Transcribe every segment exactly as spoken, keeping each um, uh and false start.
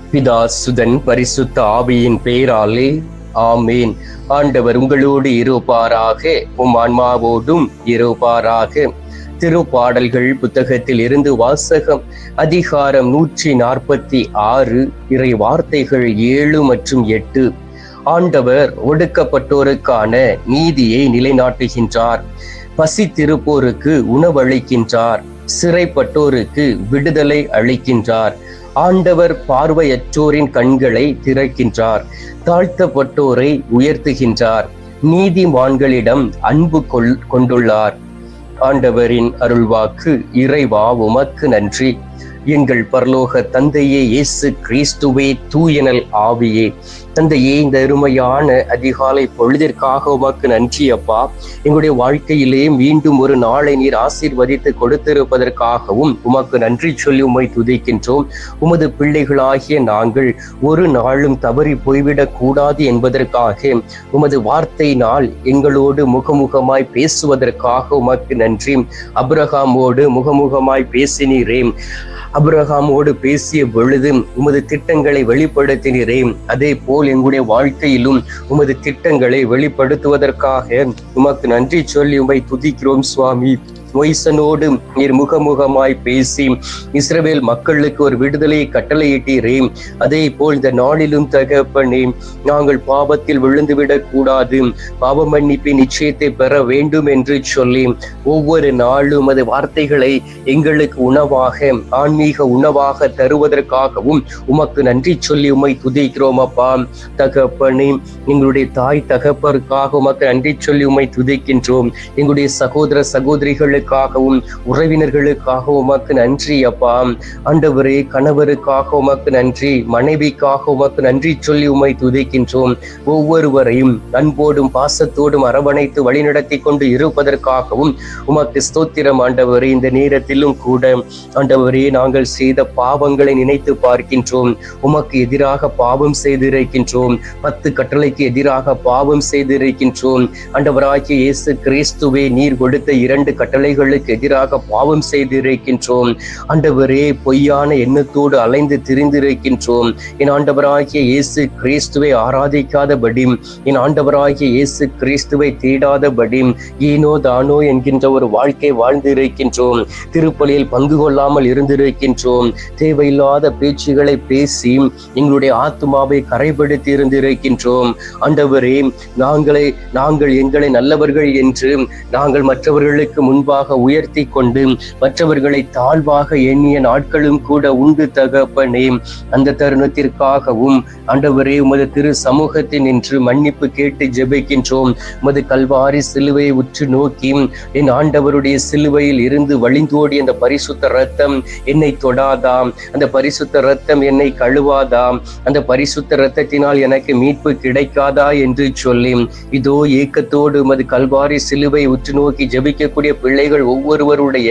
பிதா சுதன் பரிசுத்த ஆவியின் பெயராலே ஆமேன். ஆண்டவர் உங்களோடு இருப்பாராக, உம் ஆன்மாவோடும் இருப்பாராக. திருப்பாடல்கள் புத்தகத்தில் இருந்து வாசகம். அதிகாரம் நூற்றி நாற்பத்தி ஆறு, இறை வார்த்தைகள் ஏழு மற்றும் எட்டு. ஆண்டவர் ஒடுக்கப்பட்டோருக்கான நீதியை நிலைநாட்டுகின்றார். பசித்திருப்போருக்கு உணவளிக்கின்றார். சிறைப்பட்டோருக்கு விடுதலை அளிக்கின்றார். ஆண்டவர் பார்வையற்றோரின் கண்களை திறக்கின்றார். தாழ்த்தப்பட்டோரை உயர்த்துகின்றார். நீதிமான்களிடம் அன்பு கொள் கொண்டுள்ளார். ஆண்டவரின் அருள்வாக்கு. இறைவா உமக்கு நன்றி. எங்கள் பரலோக தந்தையே, இயேசு கிறிஸ்துவே, தூயனல் ஆவியே, தந்தையே, இந்த அருமையான அதிகாலை பொழுதிற்காக உமக்கு நன்றி அப்பா. எங்களுடைய வாழ்க்கையிலே மீண்டும் ஒரு நாளை நீர் ஆசீர்வதித்து கொடுத்திருப்பதற்காகவும் உமக்கு நன்றி சொல்லி உம்மை துதிக்கின்றோம். உமது பிள்ளைகளாகிய நாங்கள் ஒரு நாளும் தவறி போய்விடக் கூடாது என்பதற்காக உமது வார்த்தையினால் எங்களோடு முகமுகமாய் பேசுவதற்காக உமக்கு நன்றி. அபிரகாமோடு முகமுகமாய் பேசினீரே, அபிரகாமோடு பேசிய பொழுது உமது திட்டங்களை வெளிப்படுத்தினீரே, அதே போல் எங்களுடைய வாழ்க்கையிலும் உமது திட்டங்களை வெளிப்படுத்துவதற்காக உமக்கு நன்றி சொல்லி உம்மை துதிக்கிறோம் சுவாமி. மொய்சனோடு நீர் முகமுகமாய் பேசி இஸ்ரவேல் மக்களுக்கு ஒரு விடுதலையை கட்டளையிட்டீரே, அதே போல் இந்த நாளிலும் தகப்பனே, நாங்கள் பாவத்தில் விழுந்துவிடக் கூடாது, பாவ மன்னிப்பின் நிச்சயத்தை பெற வேண்டும் என்று சொல்லி ஒவ்வொரு நாளும் அது வார்த்தைகளை எங்களுக்கு உணவாக, ஆன்மீக உணவாக தருவதற்காகவும் உமக்கு நன்றி சொல்லி உம்மை துதிக்கிறோம் அப்பா. தகப்பனே, எங்களுடைய தாய் தகப்பருக்காக உமக்கு நன்றி சொல்லி உம்மை துதிக்கின்றோம். எங்களுடைய சகோதர சகோதரிகள் க்காகவும் உறவினர்களுக்காக உமக்கு நன்றி அப்பா. ஆண்டவரே, கணவருக்காக உமக்கு நன்றி, மனைவிக்காக உமக்கு நன்றி சொல்லி உம்மை துதிக்கின்றோம். ஒவ்வொருவரையும் அன்போடும் பாசத்தோடும் அரவணைத்து வழிநடத்தி கொண்டு இருப்பதற்காகவும் உமக்கு ஸ்தோத்திரம் ஆண்டவரே. இந்த நேரத்திலும் கூட ஆண்டவரே, நாங்கள் செய்த பாவங்களை நினைத்து பார்க்கின்றோம். உமக்கு எதிராக பாவம் செய்திருக்கின்றோம். பத்து கட்டளைக்கு எதிராக பாவம் செய்திருக்கின்றோம். ஆண்டவராகிய இயேசு கிறிஸ்துவே, நீர் கொடுத்த இரண்டு கட்டளை எதிராக பாவம் செய்திருக்கின்றோம். ஆண்டவரே, பொய்யான எண்ணத்தோடு அலைந்து திரிந்திருக்கின்றோம். என் ஆண்டவராகிய இயேசு கிறிஸ்துவை ஆராதிக்காதபடி, என் ஆண்டவராகிய இயேசு கிறிஸ்துவை தேடாதபடி ஏனோ தானோ என்கின்ற ஒரு வாழ்க்கை வாழ்ந்திருக்கின்றோம். திருப்பலியில் பங்கு கொள்ளாமல் இருந்திருக்கின்றோம். தேவையில்லாத பேச்சுகளை பேசி எங்களுடைய ஆத்மாவை கரைப்படுத்தி இருந்திருக்கின்றோம். ஆண்டவரே, நாங்களே நாங்கள் எங்களை நல்லவர்கள் என்று நாங்கள் மற்றவர்களுக்கு முன்பாக உயர்த்தி கொண்டு மற்றவர்களை தாழ்வாக எண்ணிய நாட்களும் கூட உண்டு தகப்பனே. அந்த தருணத்திற்காகவும் ஆண்டவரே, உமது திரு சமூகத்தில் நின்று மன்னிப்பு கேட்டு ஜெபிக்கின்றோம். உமது கல்வாரி சிலுவையை உற்று நோக்கி, என் ஆண்டவருடைய சிலுவையில் இருந்து வழிந்தோடி அந்த பரிசுத்த ரத்தம் என்னை தொடாதாம், அந்த பரிசுத்த ரத்தம் என்னை கழுவாதாம், அந்த பரிசுத்த ரத்தத்தினால் எனக்கு மீட்பு கிடைக்காதா என்று சொல்லி இதோ ஏக்கத்தோடு உமது கல்வாரி சிலுவை உற்று நோக்கி ஜெபிக்கக்கூடிய பிள்ளைகள் ஒவ்வொருவருடைய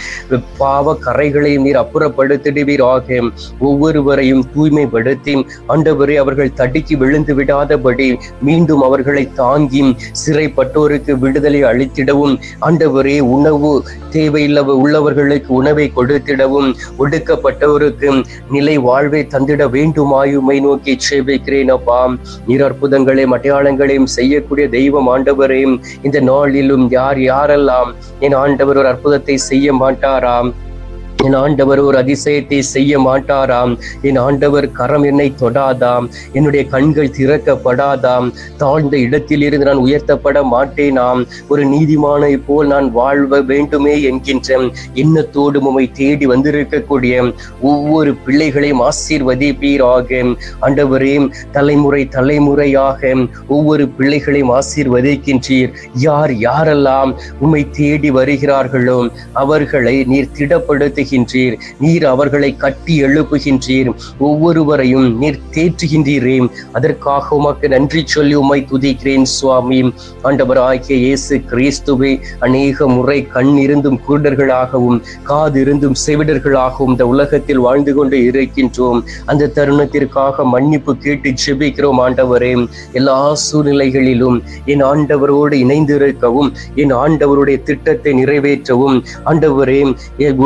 பாவ கரைகளையும் நீர் அப்புறப்படுத்திடுவீராக. ஒவ்வொருவரையும் தூய்மைப்படுத்தி ஆண்டவரே, அவர்கள் தடுக்கி விழுந்து விடாதபடி மீண்டும் அவர்களை தாங்கி சிறைப்பட்டோருக்கு விடுதலை அளித்திடவும், ஆண்டவரே, உணவு தேவையில்ல உள்ளவர்களுக்கு உணவை கொடுத்திடவும், ஒடுக்கப்பட்டவருக்கு நிலை வாழ்வை தந்திட வேண்டுமாயுமை நோக்கி சேவிக்கிறேன் அப்பா. நீர் அற்புதங்களையும் அடையாளங்களையும் செய்யக்கூடிய தெய்வம் ஆண்டவரே. இந்த நாளிலும் யார் யாரெல்லாம் என் ஆண்டவர் ஒரு அற்புதத்தை செய்ய மாட்டாராம், என் ஆண்டவர் ஒரு அதிசயத்தை செய்ய மாட்டாராம், என் ஆண்டவர் கரம் என்னை தொடாதாம், என்னுடைய கண்கள் திறக்கப்படாதாம், தாழ்ந்த இடத்தில் இருந்து நான் உயர்த்தப்பட மாட்டேனாம், ஒரு நீதிமானை போல் நான் வாழ்வ வேண்டுமே என்கின்ற எண்ணத்தோடு உம்மை தேடி வந்திருக்கக்கூடிய ஒவ்வொரு பிள்ளைகளையும் ஆசீர்வதிப்பீராக. ஆண்டவரே, தலைமுறை தலைமுறையாக ஒவ்வொரு பிள்ளைகளையும் ஆசீர்வதிக்கின்றீர். யார் யாரெல்லாம் உம்மை தேடி வருகிறார்களோ அவர்களை நீர் திடப்படுத்தி எழுப்புகின்றீர், நீர் அவர்களை கட்டி எழுப்புகின்றீர், ஒவ்வொருவரையும் நீர் தேற்றுகின்றீரே. அதற்காக உமக்கு நன்றி சொல்லி உம்மை துதிக்கிறேன் சுவாமி. ஆண்டவராகிய இயேசு கிறிஸ்துவே, அநேக முறை கண் இருந்தும் குருடர்களாகவும் காது இருந்தும் செவிடர்களாகவும் இந்த உலகத்தில் வாழ்ந்து கொண்டு இருக்கின்றோம். அந்த தருணத்திற்காக மன்னிப்பு கேட்டு ஜெபிக்கிறோம் ஆண்டவரே. எல்லா சூழ்நிலைகளிலும் என் ஆண்டவரோடு இணைந்திருக்கவும், என் ஆண்டவருடைய திட்டத்தை நிறைவேற்றவும், ஆண்டவரே உணவு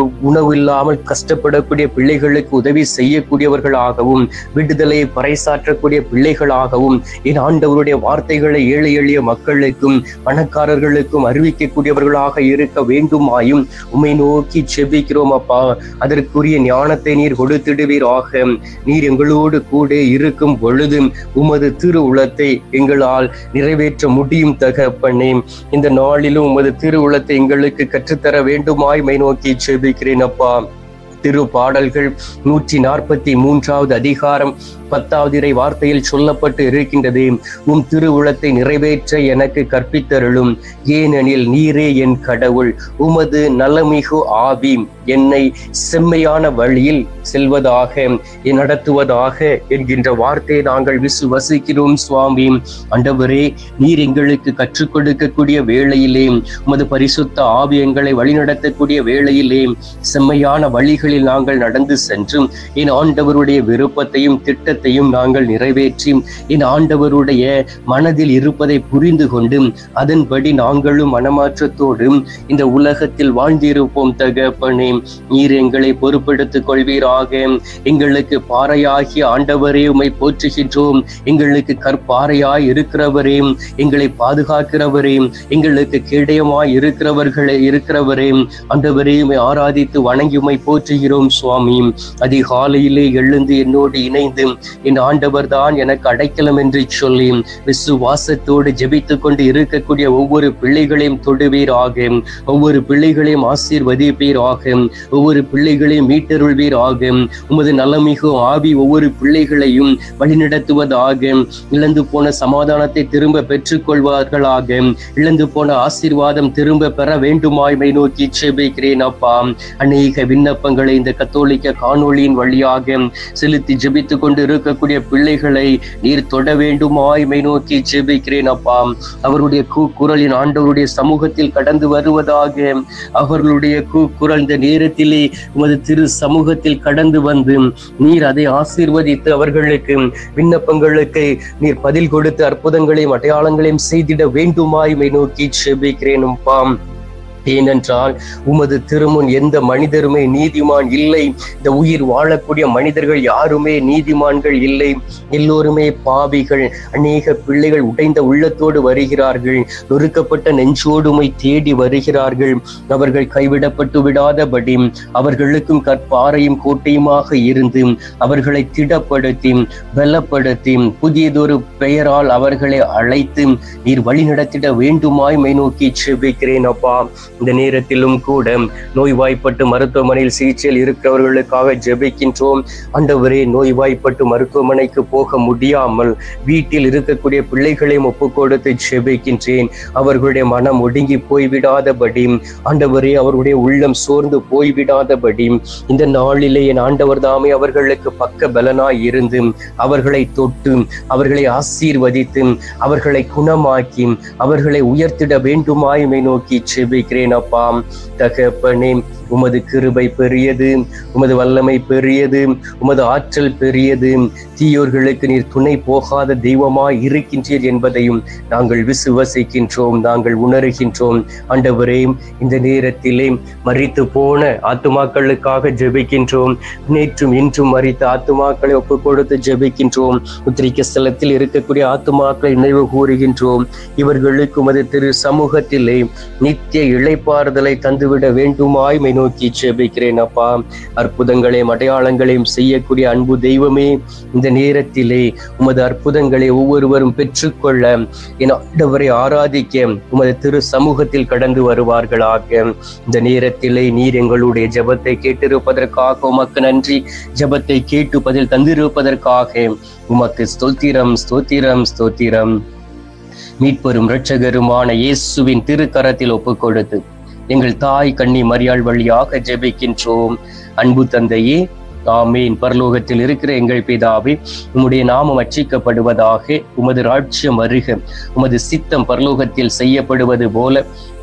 உணவு இல்லாமல் கஷ்டப்படக்கூடிய பிள்ளைகளுக்கு உதவி செய்யக்கூடியவர்களாகவும் விடுதலையை பறைசாற்றக்கூடிய பிள்ளைகளாகவும் என் ஆண்டவருடைய வார்த்தைகளை ஏழை எளிய மக்களுக்கும் பணக்காரர்களுக்கும் அறிவிக்கக்கூடியவர்களாக இருக்க வேண்டுமாயும் உம்மை நோக்கி செபிக்கிறோம் அப்பா. அதற்குரிய ஞானத்தை நீர் கொடுத்திடுவீராக. நீர் எங்களோடு கூட இருக்கும் பொழுது உமது திரு உளத்தை எங்களால் நிறைவேற்ற முடியும் தகப்பனே. இந்த நாளிலும் உமது திரு உளத்தை எங்களுக்கு கற்றுத்தர வேண்டுமாய் மை நோக்கி செபிக்கிறேன் அப்பா. திரு பாடல்கள் நூற்றி நாற்பத்தி மூன்றாவது அதிகாரம் பத்தாவது இறை வார்த்தையில் சொல்லப்பட்டு இருக்கின்றது. உம் திருவுளத்தை நிறைவேற்ற எனக்கு கற்பித்தருளும், ஏனெனில் நீரே என் கடவுள். உமது நலமிகு ஆவி என்னை செம்மையான வழியில் செல்வதாக நடத்துவதாக என்கின்ற வார்த்தையை நாங்கள் விசுவசிக்கிறோம் சுவாமி. ஆண்டவரே, நீர் எங்களுக்கு கற்றுக் கொடுக்கக்கூடிய வேளையிலே, உமது பரிசுத்த ஆவி எங்களை வழிநடத்தக்கூடிய வேளையிலே செம்மையான வழிகளில் நாங்கள் நடந்து சென்று என் ஆண்டவருடைய விருப்பத்தையும் திட்டத்தையும் நாங்கள் நிறைவேற்றி என் ஆண்டவருடைய மனதில் இருப்பதை புரிந்து கொண்டு அதன்படி நாங்களும் மனமாற்றத்தோடு இந்த உலகத்தில் வாழ்ந்திருப்போம் தகப்பனே. நீர் எங்களை பொறுப்பெடுத்துக் கொள்வீராக. எங்களுக்கு பாறையாகிய ஆண்டவரே உம்மை போற்றுகின்றோம். எங்களுக்கு கற்பாறையாய் இருக்கிறவரே, எங்களை பாதுகாக்கிறவரே, எங்களுக்கு கேடயமாய் இருக்கிறவர்களே இருக்கிறவரே ஆண்டவரே, உம்மை ஆராதித்து வணங்கி உம்மை போற்றுகிறோம் சுவாமி. அதிகாலையிலே எழுந்து என்னோடு இணைந்து என் ஆண்டவர் தான் எனக்கு அடைக்கலம் என்று சொல்லி விசுவாசத்தோடு ஜெபித்துக் கொண்டு இருக்கக்கூடிய ஒவ்வொரு பிள்ளைகளையும் தொடுவீராக. ஒவ்வொரு பிள்ளைகளையும் ஆசீர்வதிப்பீராக. ஒவ்வொரு பிள்ளைகளையும் மீட்டருள்வீராக. உமது நலமிகு ஆவி ஒவ்வொரு பிள்ளைகளையும் வழிநடத்துவதாக. இழந்து போன சமாதானத்தை திரும்ப பெற்றுக் கொள்வார்களாக. இழந்து போன ஆசீர்வாதம் திரும்ப பெற வேண்டுமாய்மை நோக்கி ஜெபிக்கிறேன் அப்பா. அநேக விண்ணப்பங்களை இந்த கத்தோலிக்க காணொளியின் வழியாக செலுத்தி ஜெபித்துக் கொண்டு இருக்கக்கூடிய பிள்ளைகளை நீர் தொட வேண்டுமாய்மை நோக்கி ஜெபிக்கிறேன் அப்பா. அவருடைய கூக்குரலின் ஆண்டவருடைய சமூகத்தில் கடந்து வருவதாக. அவர்களுடைய கூக்குரல் இந்த நேரத்திலே உமது திரு சமூகத்தில் கடந்து வந்து நீர் அதை ஆசீர்வதித்து அவர்களுக்கு விண்ணப்பங்களுக்கு நீர் பதில் கொடுத்து அற்புதங்களையும் அடையாளங்களையும் செய்திட வேண்டுமாய்மை நோக்கி ஜெபிக்கிறேன் அப்பா. ஏனென்றால் உமது திருமுன் எந்த மனிதருமே நீதிமான் இல்லை. இந்த உயிர் வாழக்கூடிய மனிதர்கள் யாருமே நீதிமான்கள் இல்லை. எல்லோருமே பாவிகள். அநேக பிள்ளைகள் உடைந்த உள்ளத்தோடு வருகிறார்கள். நொறுக்கப்பட்ட நெஞ்சோடுமை தேடி வருகிறார்கள். அவர்கள் கைவிடப்பட்டு விடாதபடி அவர்களுக்கும் கற்பாறையும் கோட்டையுமாக இருந்து அவர்களை திடப்படுத்தி பலப்படுத்தி புதியதொரு பெயரால் அவர்களை அழைத்து நீர் வழி நடத்திட வேண்டுமாய் மை நோக்கி செபிக்கிறேன் அப்பா. இந்த நேரத்திலும் கூட நோய்வாய்ப்பட்டு மருத்துவமனையில் சிகிச்சையில் இருக்கிறவர்களுக்காக ஜெபிக்கின்றோம். ஆண்டவரே, நோய்வாய்ப்பட்டு மருத்துவமனைக்கு போக முடியாமல் வீட்டில் இருக்கக்கூடிய பிள்ளைகளையும் ஒப்புக் கொடுத்து ஜெபிக்கின்றேன். அவர்களுடைய மனம் ஒடுங்கி போய்விடாதபடி, ஆண்டவரே, அவருடைய உள்ளம் சோர்ந்து போய்விடாதபடி இந்த நாளிலே என் ஆண்டவர் தாமே அவர்களுக்கு பக்க பலனாய் இருந்து அவர்களை தொட்டு அவர்களை ஆசீர்வதித்து அவர்களை குணமாக்கி அவர்களை உயர்த்திட வேண்டுமாய்மை நோக்கி செபிக்கிறேன் அப்பா. தகப்பனே, உமது கிருபை பெரியது, உமது வல்லமை பெரியது, உமது ஆற்றல் பெரியது. தீயோர்களுக்கு நீர் துணை போகாத தெய்வமாய் இருக்கின்றீர் என்பதையும் நாங்கள் விசுவசிக்கின்றோம், நாங்கள் உணர்கின்றோம். ஆண்டவரே, இந்த நேரத்திலே மரித்து போன ஆத்துமாக்களுக்காக ஜெபிக்கின்றோம். நேற்றும் இன்றும் மரித்த ஆத்துமாக்களை ஒப்பு கொடுத்து ஜெபிக்கின்றோம். உத்திரிக்க ஸ்தலத்தில் இருக்கக்கூடிய ஆத்துமாக்களை நினைவு கூறுகின்றோம். இவர்களுக்கு உமது திரு சமூகத்திலே நித்திய இளைப்பாறுதலை தந்துவிட வேண்டுமாய் மை நோக்கி ஜெபிக்கிறேன் அப்பா. அற்புதங்களையும் அடையாளங்களையும் செய்யக்கூடிய அன்பு தெய்வமே, இந்த நேரத்திலே உமது அற்புதங்களை ஒவ்வொருவரும் பெற்றுக்கொள்ள என் ஆண்டவரை ஆராதிக்க உமது திரு சமூகத்தில் கடந்து வருவார்களாக. இந்த நேரத்திலே நீர் எங்களுடைய ஜெபத்தை கேட்டிருப்பதற்காக உமக்கு நன்றி. ஜெபத்தை கேட்டு பதில் தந்திருப்பதற்காக உமக்கு ஸ்தோத்திரம், ஸ்தோத்திரம், ஸ்தோத்திரம். மீட்பெரும் இரட்சகருமான இயேசுவின் திருக்கரத்தில் ஒப்புக் கொடுத்து எங்கள் தாய் கன்னி மரியாள் வழியாக ஜெபிக்கின்றோம். அன்பு தந்தையே, ஆமீன். பரலோகத்தில் இருக்கிற எங்கள் பிதாவே, உம்முடைய நாமம் அர்ச்சிக்கப்படுவதாக. உமது ராஜ்யம் வருக. உமது சித்தம் பரலோகத்தில் செய்யப்படுவது போல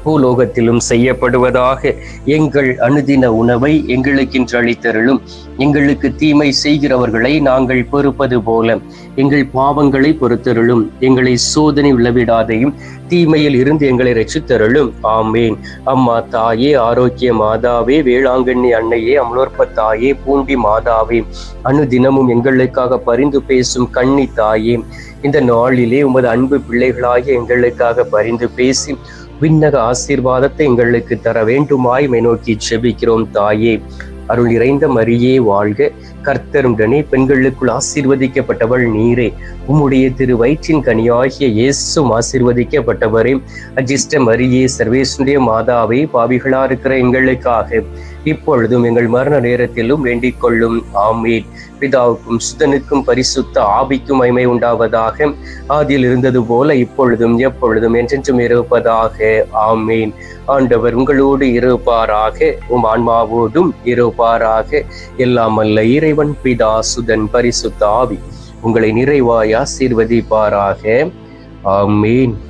பூலோகத்திலும் செய்யப்படுவதாக. எங்கள் அனுதின உணவை எங்களுக்கென்று அளித்தருளும். எங்களுக்கு தீமை செய்கிறவர்களை நாங்கள் பொறுப்பது போல எங்கள் பாவங்களை பொறுத்தருளும். எங்களை சோதனை விழவிடாதையும் தீமையில் இருந்து எங்களை ரட்சித்தருளும். ஆமேன். அம்மா தாயே, ஆரோக்கிய மாதாவே, வேளாங்கண்ணி அன்னையே, அமலோற்ப தாயே, பூண்டி மாதாவே, அனுதினமும் எங்களுக்காக பரிந்து பேசும் கன்னி தாயே, இந்த நாளிலே உமது அன்பு பிள்ளைகளாகிய எங்களுக்காக பரிந்து பேசி விண்ணக ஆசீர்வாதத்தை எங்களுக்கு தர வேண்டுமாய் மை நோக்கி செபிக்கிறோம். தாயே, அருள் நிறைந்த மரியே வாழ்க, கர்த்தருடனே பெண்களுக்குள் ஆசீர்வதிக்கப்பட்டவள் நீரே, உம்முடைய திரு வயிற்றின் கனியாகிய இயேசுவும் ஆசீர்வதிக்கப்பட்டவரே. அஜிஷ்ட மரியே, சர்வேசுடைய மாதாவே, பாவிகளா இருக்கிற எங்களுக்காக இப்பொழுதும் எங்கள் மரண நேரத்திலும் வேண்டிக் கொள்ளும். ஆமீன். பிதாவுக்கும் சுதனுக்கும் பரிசுத்த ஆவிக்கும் மகிமை உண்டாவதாக. ஆதியில் இருந்தது போல இப்பொழுதும் எப்பொழுதும் என்றென்றும் இருப்பதாக. ஆமீன். ஆண்டவர் உங்களோடு இருப்பாராக, உம் ஆன்மாவோடும் இருப்பாராக. எல்லாம் அல்ல இறைவன் பிதா, சுதன், பரிசுத்த ஆவி உங்களை நிறைவாய் ஆசீர்வதிப்பாராக. ஆமீன்.